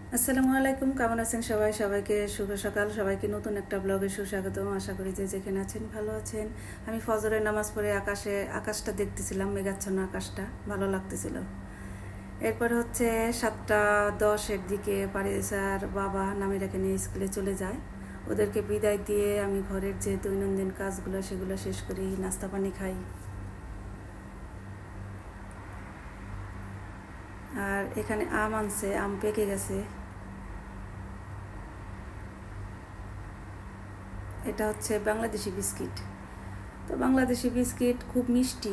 আসসালামু আলাইকুম, কেমন আছেন সবাই? সবাইকে শুভ সকাল, সবাইকে নতুন একটা ব্লগে সুস্বাগতম। আশা করি যে যেখানে আছেন ভালো আছেন। আমি ফজরের নামাজ পড়ে আকাশটা দেখতেছিলাম, মেঘাচ্ছন্ন আকাশটা ভালো লাগতেছিল। এরপর হচ্ছে 7:10-এর দিকে পারিসার বাবা নামিরাকে নিয়ে স্কুলে চলে যায়। ওদেরকে বিদায় দিয়ে আমি ঘরের যে দৈনন্দিন কাজগুলো সেগুলো শেষ করি, নাস্তা পানি খাই। আর এখানে আম আনছে, আম পেকে গেছে। এটা হচ্ছে বাংলাদেশি বিস্কিট। তো বাংলাদেশি বিস্কিট খুব মিষ্টি।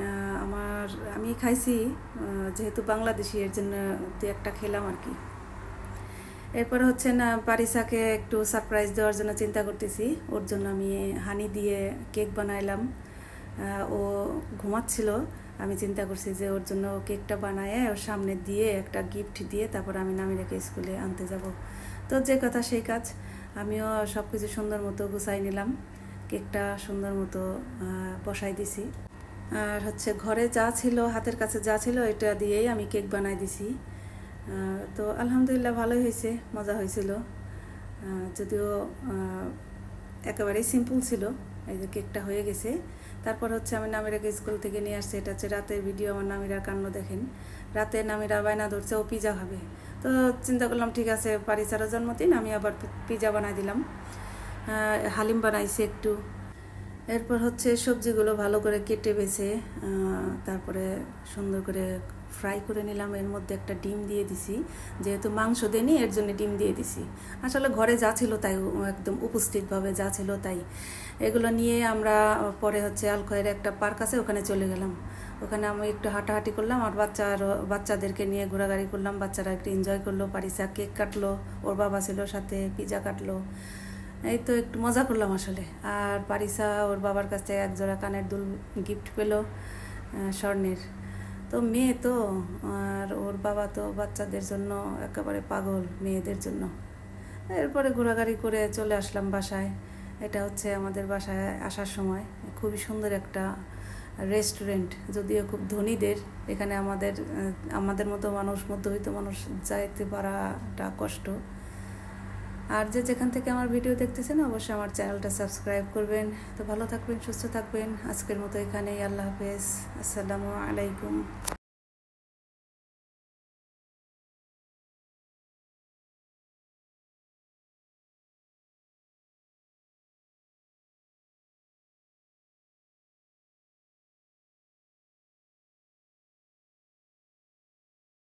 আমি খাইছি, যেহেতু বাংলাদেশি এর জন্য দু একটা খেলাম আর কি। এরপরে হচ্ছে না, পারিসাকে একটু সারপ্রাইজ দেওয়ার জন্য চিন্তা করতেছি। ওর জন্য আমি হানি দিয়ে কেক বানাইলাম। ও ঘুমাচ্ছিল, আমি চিন্তা করছি যে ওর জন্য কেকটা বানায় ওর সামনে দিয়ে একটা গিফট দিয়ে তারপর আমি নামিরাকে স্কুলে আনতে যাব। তো যে কথা সেই কাজ, আমিও সব কিছু সুন্দর মতো গুছাই নিলাম, কেকটা সুন্দর মতো বসাই দিছি। আর হচ্ছে ঘরে যা ছিল, হাতের কাছে যা ছিল, এটা দিয়েই আমি কেক বানাই দিছি। তো আলহামদুলিল্লাহ ভালোই হয়েছে, মজা হয়েছিল। যদিও একেবারেই সিম্পল ছিল। এই যে কেকটা হয়ে গেছে। তারপর হচ্ছে আমি নামিরাকে স্কুল থেকে নিয়ে আসছি। এটা হচ্ছে রাতের ভিডিও। আমার নামিরার কাণ্ড দেখেন। রাতে নামিরা বায়না ধরছে ও পিজা খাবে। তো চিন্তা করলাম ঠিক আছে, পারিসারও জন্মদিন, আমি আবার পিজা বানাই দিলাম। হালিম বানাইছি একটু। এরপর হচ্ছে সবজিগুলো ভালো করে কেটে বেছে তারপরে সুন্দর করে ফ্রাই করে নিলাম। এর মধ্যে একটা ডিম দিয়ে দিছি, যেহেতু মাংস দেনি এর জন্য ডিম দিয়ে দিছি। আসলে ঘরে যা ছিল তাই, একদম উপস্থিতভাবে যা ছিল তাই। এগুলো নিয়ে আমরা পরে হচ্ছে আলখয়ের একটা পার্ক আছে, ওখানে চলে গেলাম। ওখানে আমি একটু হাঁটাহাঁটি করলাম আর বাচ্চাদেরকে নিয়ে ঘোরাঘুরি করলাম। বাচ্চারা একটু এনজয় করলো, পারিসা কেক কাটলো, ওর বাবা ছিল সাথে, পিজা কাটলো। এই তো একটু মজা করলাম আসলে। আর পারিসা ওর বাবার কাছ থেকে একজোড়া কানের দুল গিফট পেলো, স্বর্ণের। তো মেয়ে তো, আর ওর বাবা তো বাচ্চাদের জন্য একেবারে পাগল, মেয়েদের জন্য। এরপরে ঘোরাঘুরি করে চলে আসলাম বাসায়। এটা হচ্ছে আমাদের বাসায় আসার সময় খুবই সুন্দর একটা রেস্টুরেন্ট, যদিও খুব ধনীদের। এখানে আমাদের মতো মানুষ, মধ্যবিত্ত মানুষ যাইতে পারাটা কষ্ট। আর যে যেখান থেকে আমার ভিডিও দেখতেছেন অবশ্যই আমার চ্যানেলটা সাবস্ক্রাইব করবেন। তো ভালো থাকবেন, সুস্থ থাকবেন। আজকের মতো এখানেই, আল্লাহ হাফেজ, আসসালামু আলাইকুম।